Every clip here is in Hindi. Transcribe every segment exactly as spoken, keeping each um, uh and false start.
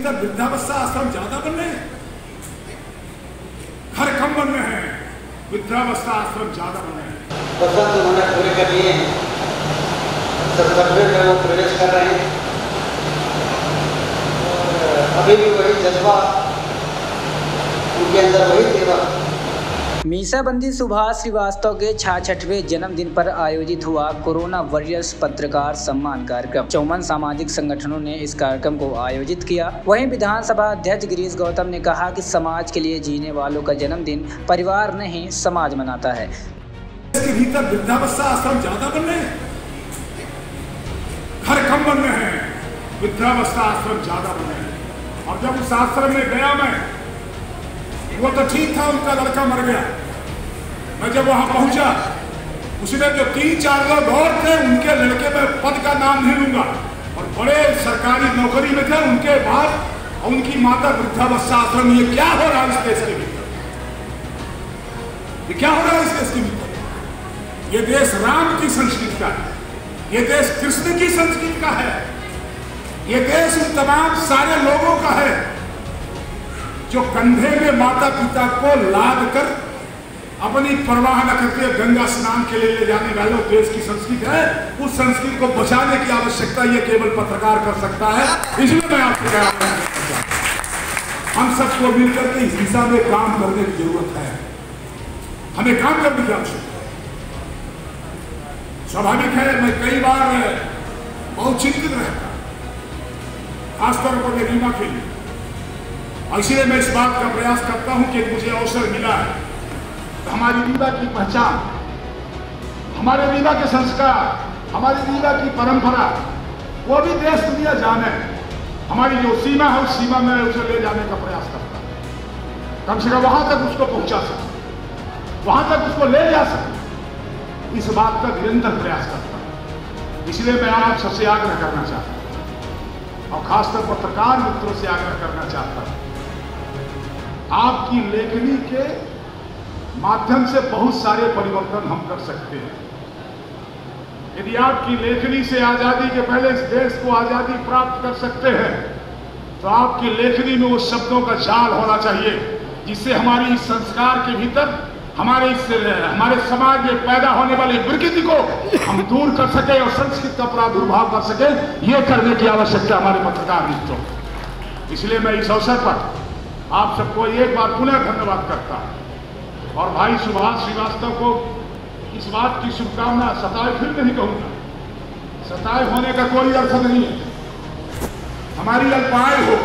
भीतर वृद्धावस्था आश्रम ज्यादा बन रहे हैं, घर कम बन रहे हैं, वृद्धावस्था आश्रम ज्यादा बन रहे हैं। पसंद उन्होंने पूरे कर लिए हैं, सत्संग में वो प्रवेश कर रहे हैं और अभी भी वही जज्बा उनके अंदर, वही सेवा। मीसाबंदी सुभाष श्रीवास्तव के छियासठवें जन्मदिन पर आयोजित हुआ कोरोना वॉरियर्स पत्रकार सम्मान कार्यक्रम। चौवन सामाजिक संगठनों ने इस कार्यक्रम को आयोजित किया। वहीं विधानसभा अध्यक्ष गिरीश गौतम ने कहा कि समाज के लिए जीने वालों का जन्मदिन परिवार नहीं समाज मनाता है। इसके भीतर वृद्धावस्था आश्रम ज्यादा बन रहे हैं, घर कम बन रहे हैं, वृद्धावस्था आश्रम ज्यादा बन रहे हैं। और जब उस आश्रम में गया मैं, वो तो ठीक था, उनका लड़का मर गया। मैं जब वहां पहुंचा, उसमें जो तीन चार लोग और थे, उनके लड़के में पद का नाम नहीं लूंगा और बड़े सरकारी नौकरी में थे, उनके बाद और उनकी माता वृद्धावस्था आश्रम। ये क्या हो रहा है इस देश के भीतर? ये क्या हो रहा है इस देश के भीतर? ये देश राम की संस्कृति का है, ये देश कृष्ण की संस्कृति का है, ये देश उन तमाम सारे लोगों का है जो कंधे में माता पिता को लाद कर अपनी परवाह न करते गंगा स्नान के लिए ले जाने वालों देश की संस्कृति है। उस संस्कृति को बचाने की आवश्यकता ये केवल पत्रकार कर सकता है। इसलिए मैं आपसे कह रहा हूं, हम सबको मिलकर के इस दिशा में काम करने की जरूरत है। हमें काम करने की आवश्यकता है। स्वाभाविक है, मैं कई बार बहुत चिंतित रहता, खासतौर पर रीमा के लिए, और इसीलिए मैं इस बात का प्रयास करता हूं कि मुझे अवसर मिला है तो हमारी रीवा की पहचान, हमारे रीवा के संस्कार, हमारी रीवा की परंपरा, वो भी देश दुनिया जाने। हमारी जो सीमा है उस सीमा में उसे ले जाने का प्रयास करता हूं, कम से कम वहां तक उसको पहुंचा सके, वहां तक उसको ले जा सके, इस बात का निरंतर प्रयास करता हूं। इसलिए मैं आप सबसे आग्रह करना चाहता हूं और खासकर पत्रकार मित्रों से आग्रह करना चाहता हूं, आपकी लेखनी के माध्यम से बहुत सारे परिवर्तन हम कर सकते हैं। यदि आपकी लेखनी से आजादी के पहले इस देश को आजादी प्राप्त कर सकते हैं तो आपकी लेखनी में उस शब्दों का जाल होना चाहिए जिससे हमारी इस संस्कार के भीतर, हमारे इस हमारे समाज में पैदा होने वाली विकृति को हम दूर कर सके और संस्कृत का प्रादुर्भाव कर सके। ये करने की आवश्यकता हमारे पत्रकार मित्रों। इसलिए मैं इस अवसर पर आप सबको एक बार पुनः धन्यवाद करता हूं और भाई सुभाष श्रीवास्तव को इस बात की शुभकामना, सताए फिर नहीं कहूंगा, सताए होने का कोई अर्थ नहीं है। हमारी अल्पायु हो,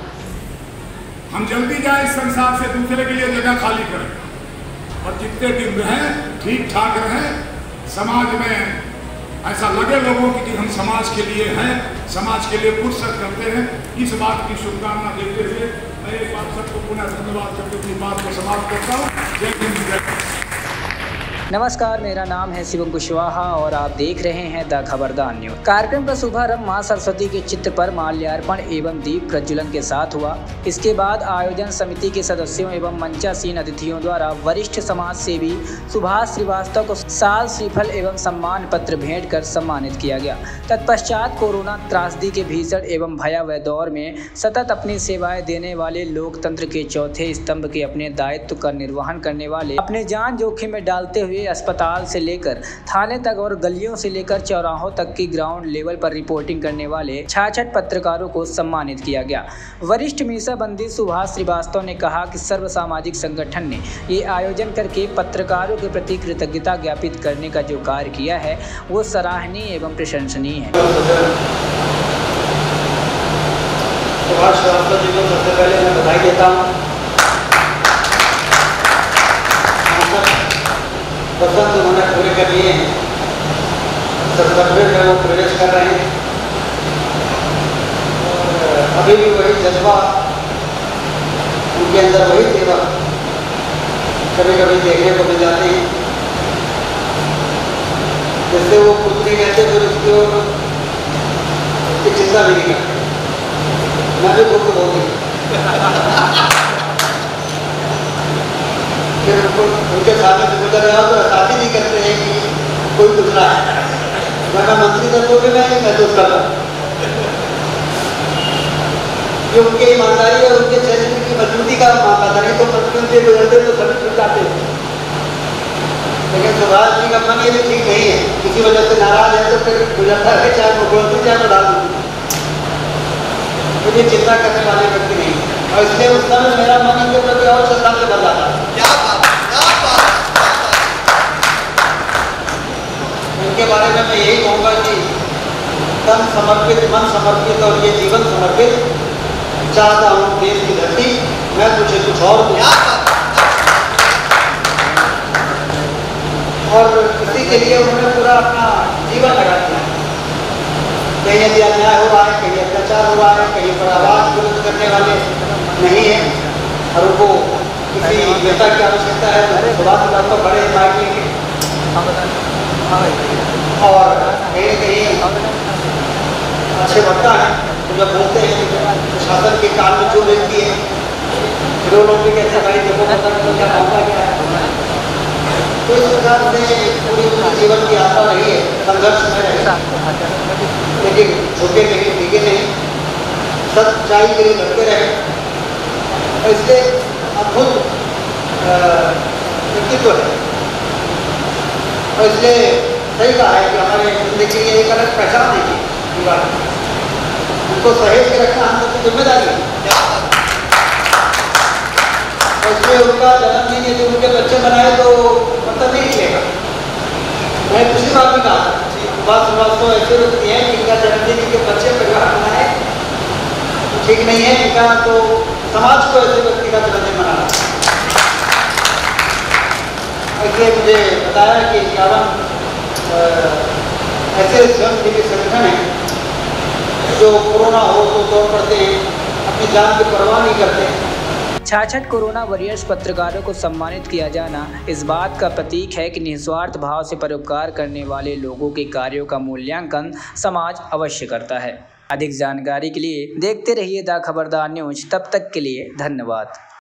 हम जल्दी जाए इस संसार से, दूसरे के लिए जगह खाली करें और जितने दिन रहें ठीक ठाक रहें, समाज में ऐसा लगे लोगों की कि हम समाज के लिए हैं, समाज के लिए पुरस्कार करते हैं। इस बात की शुभकामना देते हुए मैं एक बार सबको पुनः धन्यवाद करके अपनी बात को समाप्त करता हूँ। जय हिंद, जय भारत। नमस्कार, मेरा नाम है शिवम कुशवाहा और आप देख रहे हैं द खबरदार न्यूज। कार्यक्रम का शुभारंभ मां सरस्वती के चित्र पर माल्यार्पण एवं दीप प्रज्वलन के साथ हुआ। इसके बाद आयोजन समिति के सदस्यों एवं मंचासीन अतिथियों द्वारा वरिष्ठ समाज सेवी सुभाष श्रीवास्तव को साल श्रीफल एवं सम्मान पत्र भेंट कर सम्मानित किया गया। तत्पश्चात कोरोना त्रासदी के भीषण एवं भयावह दौर में सतत अपनी सेवाएं देने वाले लोकतंत्र के चौथे स्तंभ के अपने दायित्व का निर्वहन करने वाले, अपने जान जोखिम में डालते हुए अस्पताल से लेकर थाने तक और गलियों से लेकर चौराहों तक की ग्राउंड लेवल पर रिपोर्टिंग करने वाले छियासठ पत्रकारों को सम्मानित किया गया। वरिष्ठ मीसाबंदी सुभाष श्रीवास्तव ने कहा कि सर्व सामाजिक संगठन ने ये आयोजन करके पत्रकारों के प्रति कृतज्ञता ज्ञापित करने का जो कार्य किया है वो सराहनीय एवं प्रशंसनीय है। सुभाष श्रीवास्तव जी को सबसे पहले मैं बधाई देता हूँ। पसंद उन्होंने पूरे कर लिए हैं, सत्संग में वो प्रवेश कर रहे हैं और अभी भी वही जज्बा उनके अंदर, वही सेवा कभी कभी देखने को मिल जाते हैं, जिससे वो खुद नहीं कहते फिर उसकी ओर उसकी चिंता भी नहीं करते। मैं भी खुद को बोलती फिर उनको उनके सामने से गुजर रहा तो एहसास ही नहीं करते हैं कि कोई गुजरा है। मैं मंत्री तत्व भी मैं महसूस कर रहा हूँ। ये ये उनकी ईमानदारी और उनके चरित्र की मजबूती का मामला था। नहीं तो प्रतिदिन से गुजरते तो सभी छूट जाते। लेकिन सुभाष जी का मन ये भी ठीक नहीं है, किसी वजह से नाराज है तो फिर गुजरता है, चाहे मुख्यमंत्री चाहे प्रधानमंत्री, मुझे चिंता करने वाले व्यक्ति नहीं। और इसलिए उस समय मेरा मन इनके प्रति और श्रद्धा से भर जाता है। उनके बारे में मैं यही कहूँगा कि तन समर्पित, मन समर्पित और ये जीवन समर्पित, चाहता हूँ देश की धरती, मैं तुझे कुछ और दूँ। और इसी के लिए उन्होंने पूरा अपना जीवन लगा दिया। कहीं यदि अन्याय हो रहा है, कहीं अत्याचार हो रहा है, कहीं पर आवाज बुलंद करने वाले नहीं है और उनको किसी नेता की आवश्यकता है तो सुभाष चंद्र को बड़े माइक लेंगे। और कहीं कहीं अच्छे वक्ता है तो जब बोलते हैं शासन के कान में जो व्यक्ति है फिर वो लोग भी कहते हैं भाई देखो पता नहीं क्या मामला क्या है। तो इस प्रकार से पूरी पूरी जीवन की यात्रा रही है, संघर्ष में रहे, लेकिन झुके नहीं, डिगे नहीं, सच्चाई के लिए लड़ते रहे। इसलिए अद्भुत व्यक्तित्व है और इसलिए सही कहा है कि हमारे जिंदगी की एक अलग पहचान है कि उनको सहेज के रखना हम सबकी जिम्मेदारी है। इसलिए उनका जन्मदिन यदि उनके बच्चे मनाए तो मतलब नहीं मिलेगा। मैं पिछली बार भी कहा सुभाष श्रीवास्तव ऐसे व्यक्ति हैं कि इनका जन्मदिन इनके बच्चे परिवार मनाए ठीक नहीं है, इनका तो समाज को ऐसे व्यक्ति का जन्मदिन मनाना। इसलिए मुझे बताया कि इक्यावन ऐसे स्वयंसेवी संगठन हैं जो कोरोना हो तो दौड़ पड़ते हैं, अपनी जान की परवाह नहीं करते। छाछठ कोरोना वॉरियर्स पत्रकारों को सम्मानित किया जाना इस बात का प्रतीक है कि निस्वार्थ भाव से परोपकार करने वाले लोगों के कार्यों का मूल्यांकन समाज अवश्य करता है। अधिक जानकारी के लिए देखते रहिए द खबरदार न्यूज। तब तक के लिए धन्यवाद।